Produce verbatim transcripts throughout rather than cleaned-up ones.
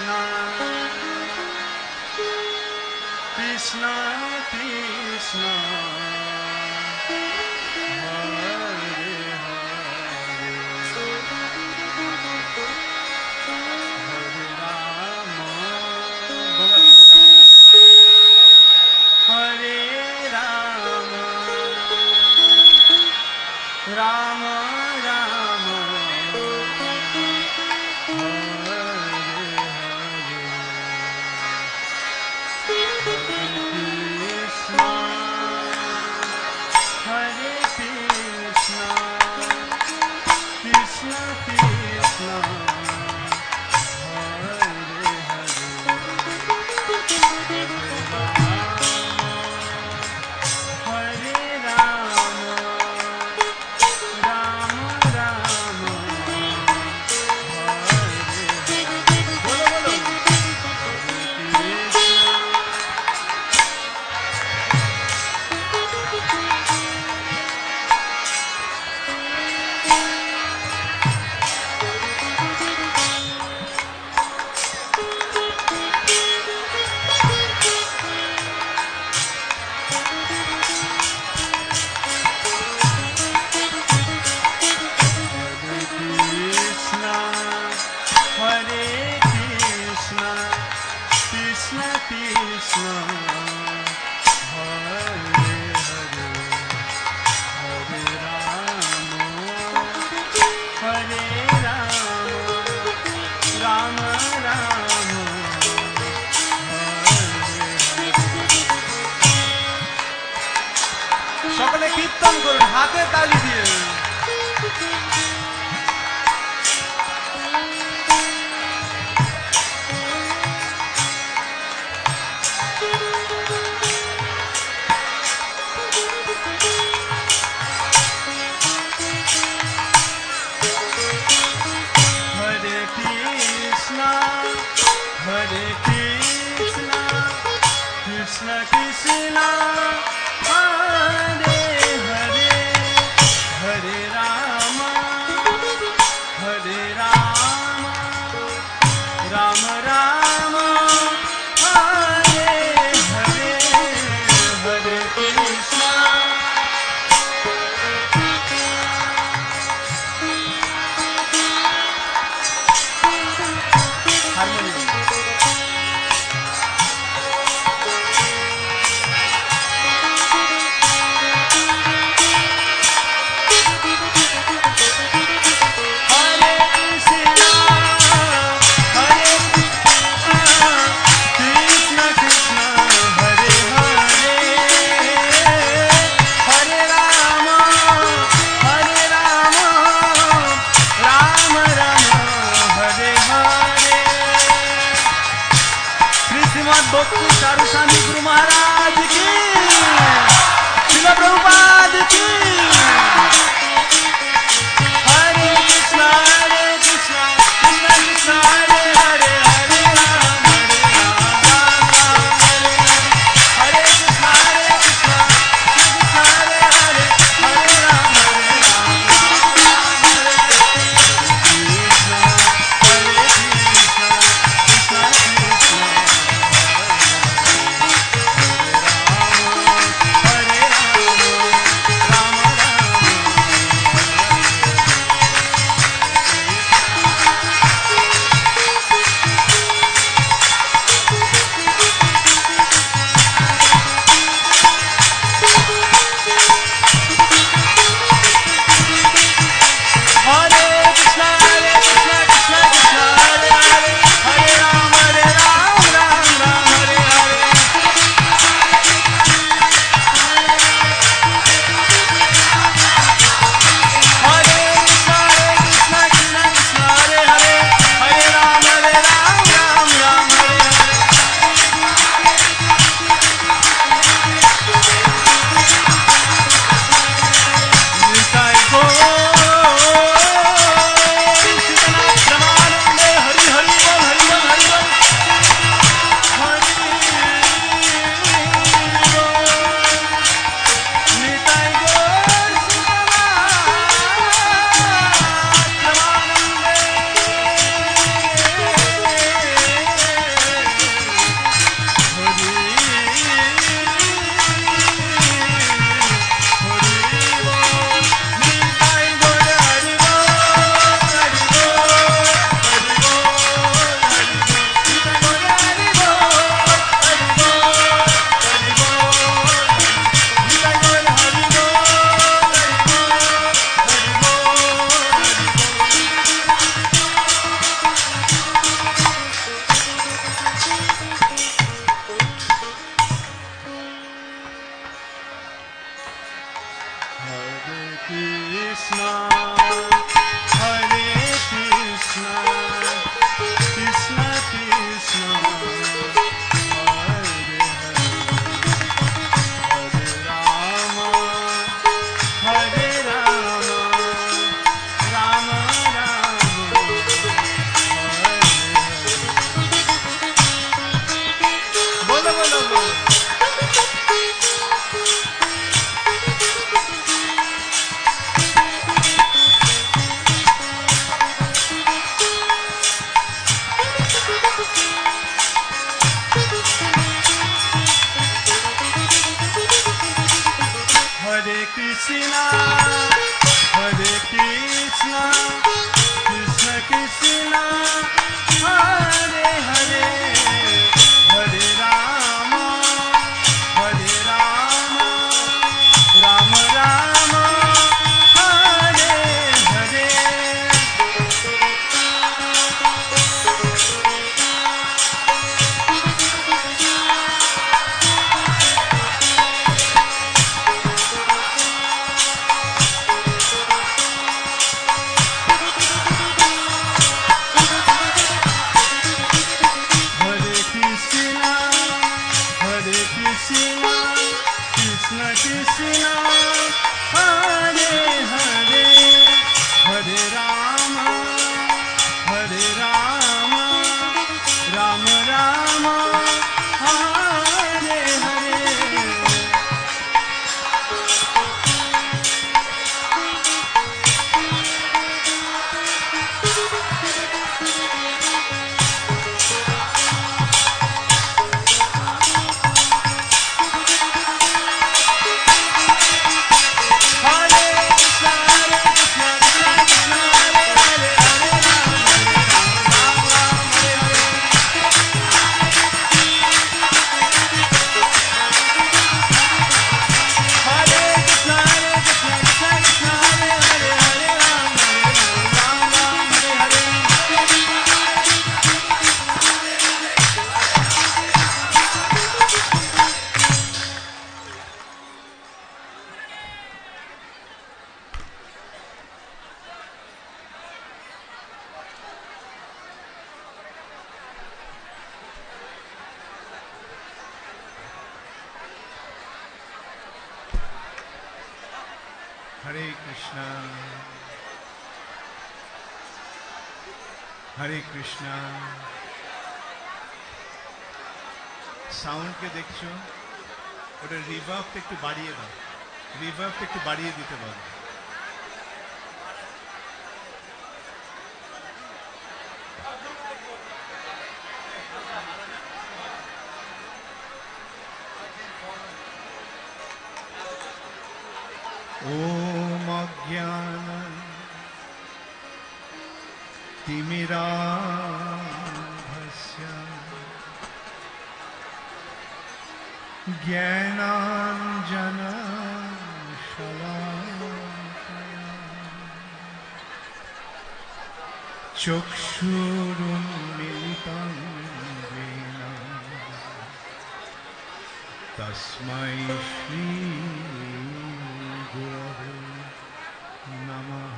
Krishna Krishna Rama Rama Hare Krishna Krishna Krishna Hare Hare Hare Rama Rama Rama সকলে কীর্তন করুন হাতে তালি দিয়ে হরে কৃষ্ণ হরে Krishna Krishna Krishna Hare Hare Hare Rama Hare Rama Rama Rama Hare Hare Hare Krishna Harmony स्वामी गुरु महाराज की श्रील प्रभुपाद की Hare Krishna Hare Krishna Krishna Krishna Hare Hare Hare Ram Hare Krishna Hare Krishna Krishna Hare Hare Hare Ram Hare Ram Hare Krishna Hare Krishna Krishna Krishna Krishna, Hare Krishna, Krishna Krishna, Hare Hare, Hare Rama, Hare Rama, Rama Rama, Hare Hare. Krishna Krishna, Hare Hare, Hare Rama, Hare Rama, Rama Rama, Hare Hare. Hare Krishna, Hare Krishna. Sound কে দেখছো, ওটা রিভার্বটা একটু বাড়িয়ে দাও, রিভার্বটা একটু বাড়িয়ে দিতে বলো। ओम अज्ञानं तिमिरान्धस्य ज्ञानाञ्जनशलाकया चक्षुरुन्मिलितं येन तस्मै श्री गुरवे नमः।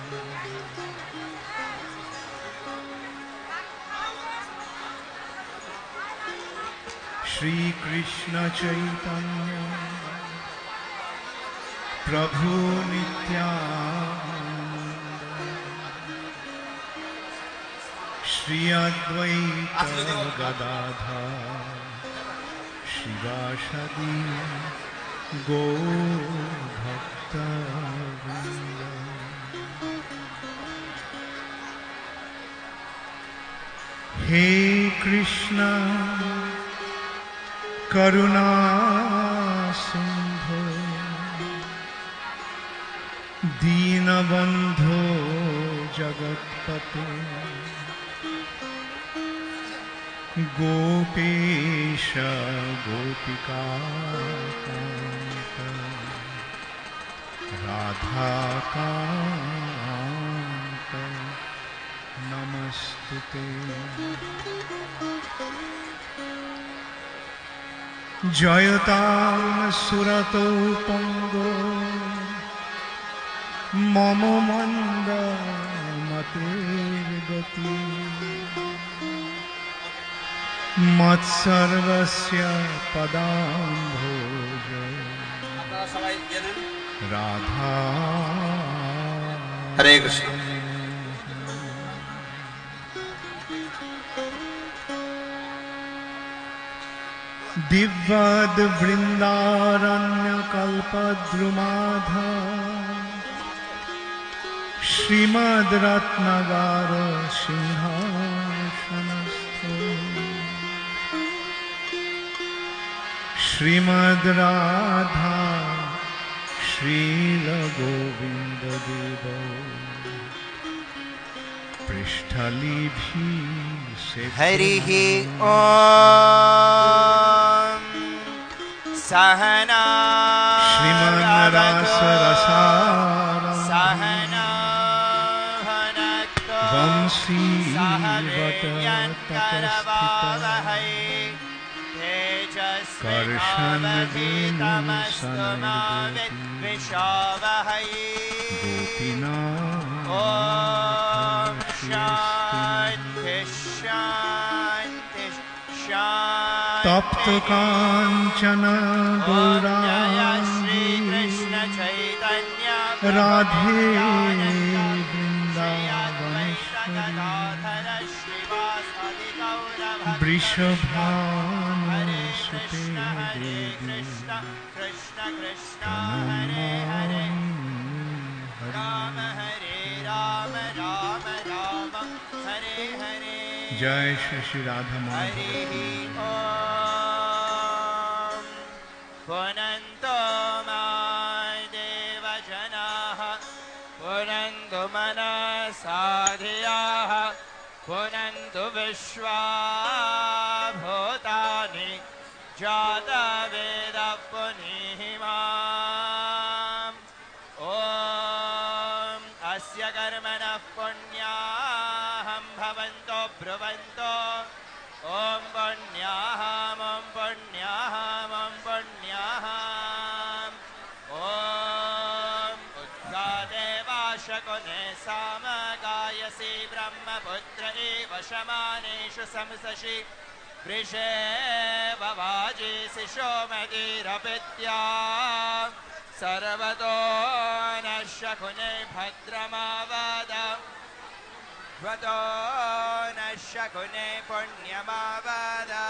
श्री कृष्ण चैतन्य प्रभु नित्यानंद श्री अद्वैत गदाधर शिवासदि गौरभक्तवृन्द। हे कृष्ण करुणा सिंधु दीनबंधो जगत्पते गोपेश गोपिकाकान्त राधाकान्त नमस्तुते। जयतां सुरतो पंगो मम मंद मतिर्गति मत्सर्वस्य पदाम्भोज राधा। हरे Krishna. दिव्याद वृंदारण्य कल्पद्रुमाध Shrimad रत्नगार सिंहासनस्थो Shrimad Radha Srila Govinda Deva Prishthalibhi Harihi Om Sahana Shriman Rasa Rasaram Sahana Bhanakto Vamsi Sahaviryan Vata Karavavahai Tejasvinavadhitamastu ma vidvishavahai Gopina Om Shanti Shanti Shanti Tapta Kanchana Om Jaya Shri Gaurani Krishna Chaitanya Radhe Vrishabhanu Hare Sute Krishna Hare Devi Krishna Krishna Krishna Hare Hare Rama Hare Rama Rama Rama Hare Hare Jai Shri Shri Radha Madhava Hare Om Punanto Deva Janaha Punantu Manasadhiyaha Punantu Vishwa Bhutani Jata Veda Punihimam Om Asya Karmana Punyaham Bhavanto Brhavanto Om Punyaham Om Punyaham Om Punyaham Om Uddhadeva Shakune Samagayasi Brahmaputra Eva Shamaneshu Samsashi Vrishe Vavaji Sishomedira Pitya Sarvato Nashakune Bhadramavada Vato Nashakune Punyamavada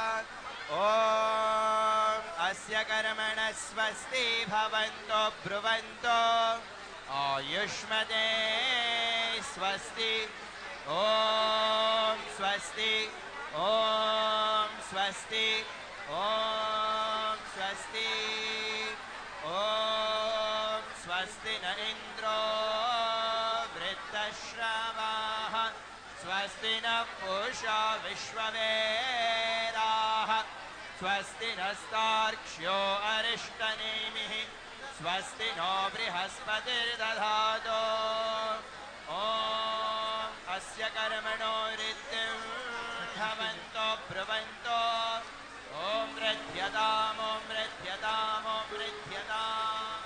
Om Asya Karamana Swasti Bhavanto Brhavanto Ayushmade Swasti Om Swasti Om Swasti Om Swasti Om Swasti Na Indro Vritashravaha Swasti Na Pusha Vishwaveraha Swasti Nastarkshyo Arishtanemihi Swasti No Brihaspatir Dadhato Om Asya Karmano Riddhim Bhavanto Brhavanto Om Riddhyatam Om Riddhyatam Om Riddhyatam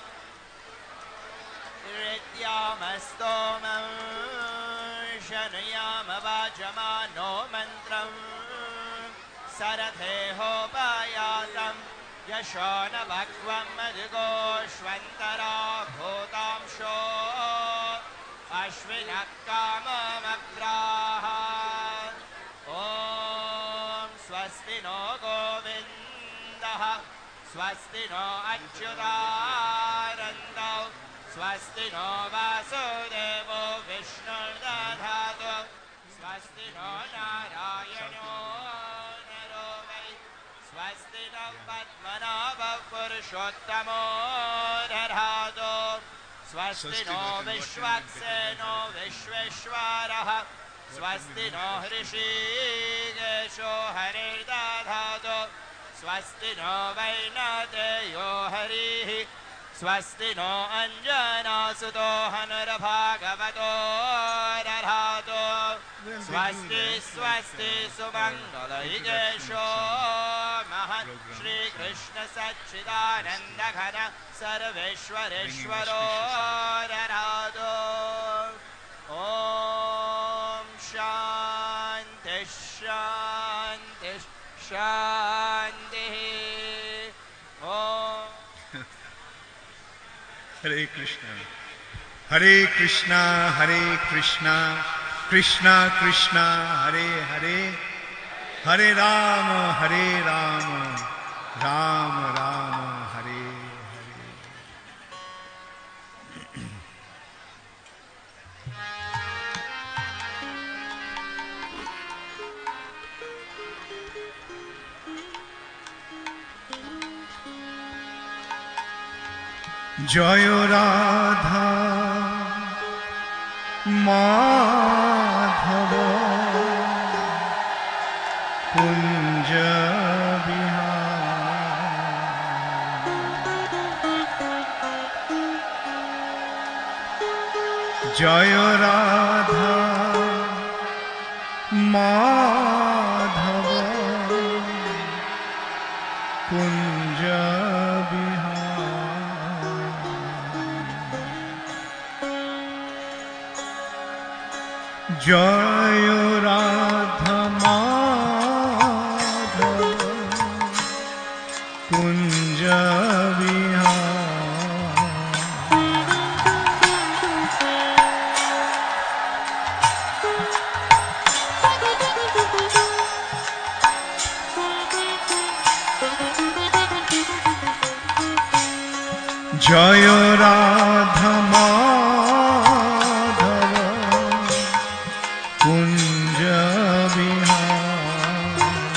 Riddhyamastoman Shanuyama Vajamano Mantram Saratheho Payatam Yashona Bhagvam Madhugoshvantara Bhutamsho Ashvinakkamam Abraha Om Swasti No Govindaha Swasti No Achyutarandau Swasti No Vasudevo Vishnurdadhatu Swasti No Narayano Narovai Swasti No Padmanabha Purushottamo Dadhatu Swasti No Vishwakseno Vishveshwaraha Swasti No Hrishikesho Harirdadhatu Swasti No Vainadeyo Harihi Swasti No Anjana Suto Hanurabhagavato Dadhatu Swasti Swasti Sumangala Ikesho Mahat Shri Krishna Satchidananda Ghana Sarveshwareshwaro Dadhatu Om Shanti Shanti Shanti Om Hare Krishna Hare Krishna Hare Krishna Krishna Krishna Hare Hare Hare Rama Hare Rama Rama Rama Hare Hare জয় রাধা মাধব কুঞ্জ বিহার। জয় রাধা মাধব কুঞ্জ বিহার। জয় রাধা মাধব কুঞ্জ জয় রাধা মাধব কুঞ্জ বিহার।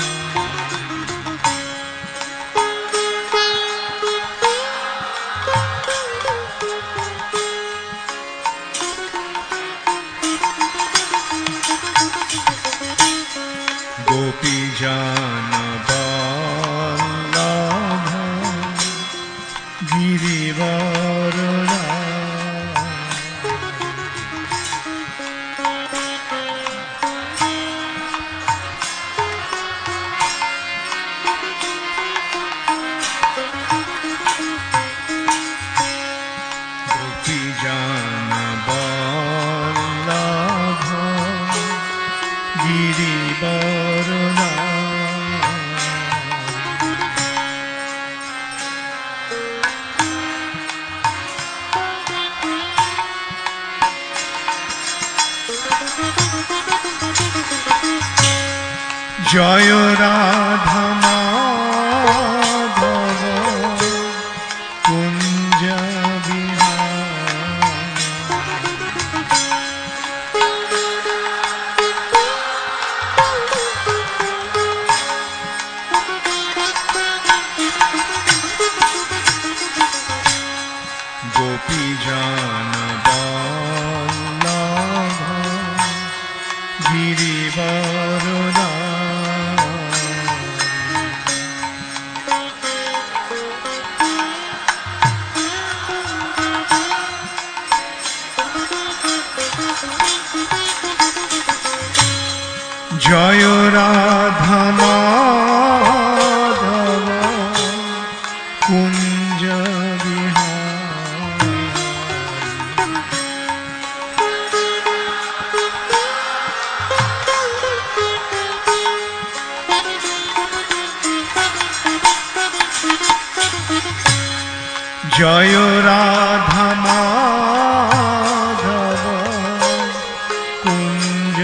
গোপী জান বল্লভ গিরিবর গোপী জান বল্লভ গিরিবর জয় রাধা মাধব কুঞ্জ বিহার। গোপী জান বল্লভ গিরিবর জয় রাধা মাধব কুঞ্জ বিহার। জয় রাধা মাধব কুঞ্জ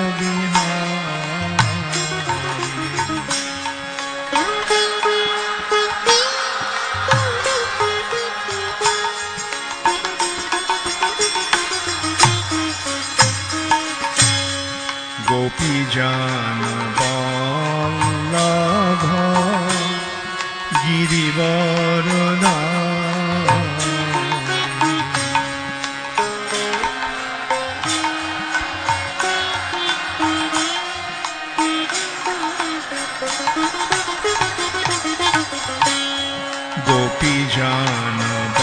গোপী জান বল্লভ গিরিবর গোপী জান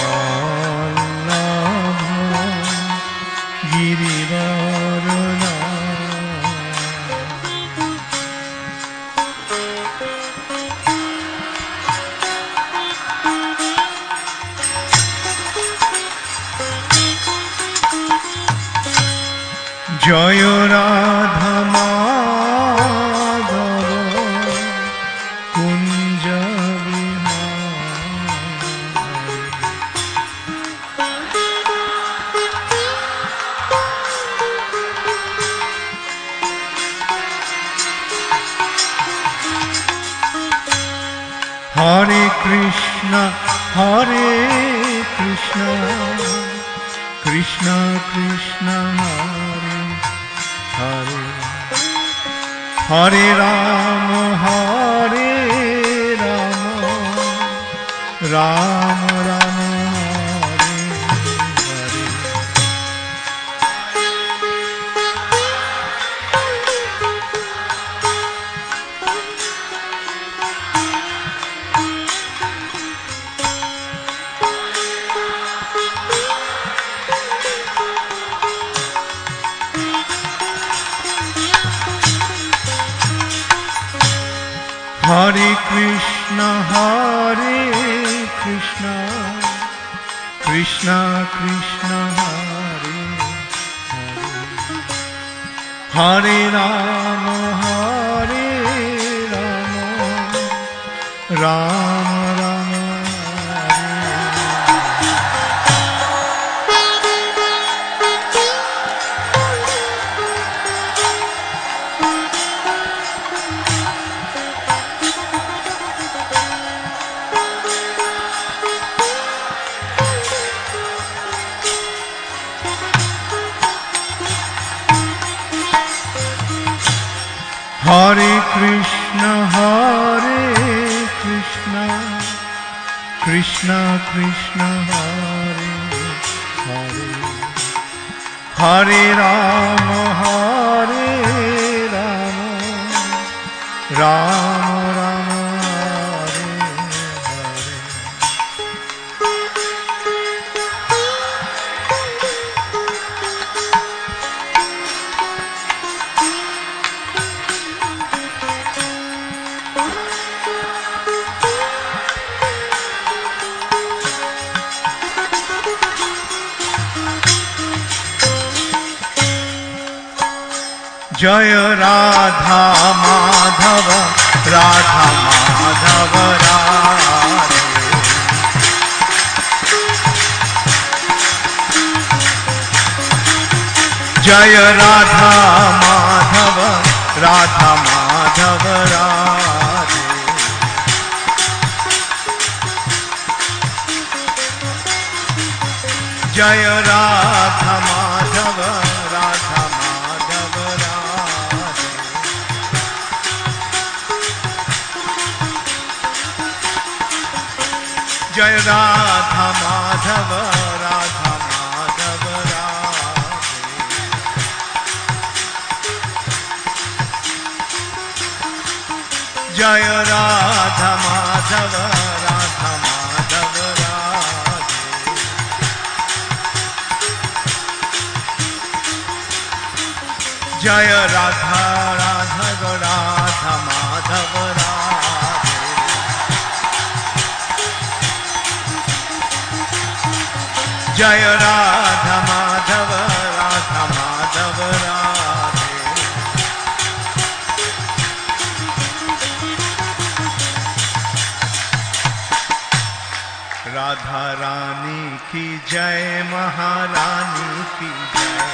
বল্লভ গিরিবর জয় রাধা মাধব কুঞ্জ হরে কৃষ্ণ হরে কৃষ্ণ কৃষ্ণ কৃষ্ণ হরে হরে হরে রাম হরে Ram Ram Ram Hare Krishna, Hare Krishna, Krishna Krishna, Hare Hare, Hare Rama, Hare Rama, Rama Rama, Hare Krishna, Hare Krishna, Krishna Krishna, Hare Hare, Hare Rama, Hare Rama, Rama Rama, Hare Hare. जय राधा माधव, राधा माधव राधे, जय राधा माधव, राधा माधव राधे, जय राधा माधव, राधा माधव राधे, जय राधा माधव, राधा माधव राधे, जय राधा माधव, राधा माधव राधे, जय राधा राधव, राधा माधव राधे, जय राधा माधव, राधा माधव राधे, राधा रानी की जय, महारानी की जय,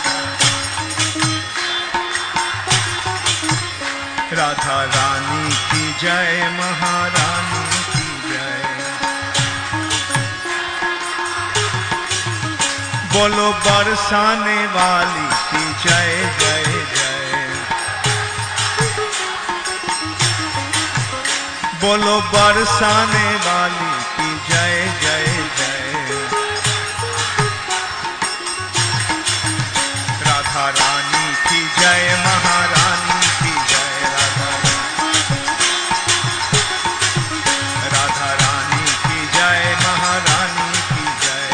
राधा रानी की जय, महारानी की जय, बोलो बरसाने वाली की जय जय जय, बोलो बरसाने वाली की जय जय जय, राधा रानी की जय, महारानी की जय, राधा रानी की जय, महारानी की जय,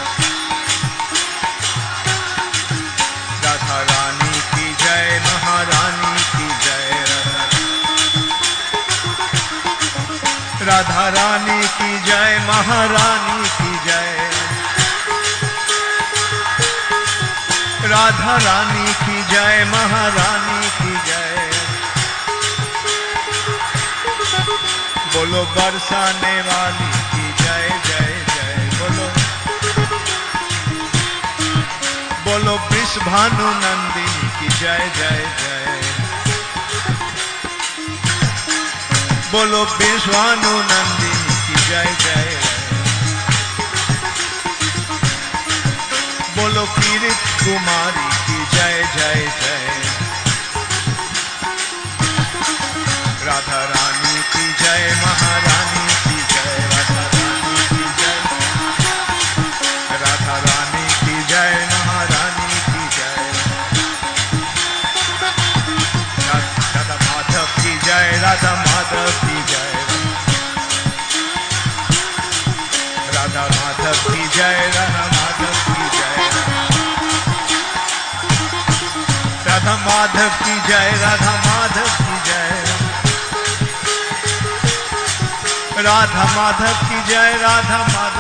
राधा रानी की जय, महारानी की जय, राधा रानी की जय, महारानी की जय, राधा रानी की जय, महारानी की जय, बोलो बरसाने वाली की जय जय जय, बोलो बोलो वृषभानु नंदिनी की जय जय जय, बोलो वृषभानु नंदिनी की जय जय, बोलो किरीट कुमारी की जय जय जय, राधा रानी की जय, महारानी की जय, राधा रानी की जय, राधा रानी की जय, महारानी की जय, राधा माधव की जय, राधा माधव की जय, राधा माधव की जय, राधा माधव की जय, राधा माधव की जय, राधा माधव की जय, राधा माधव की जय, राधा माधव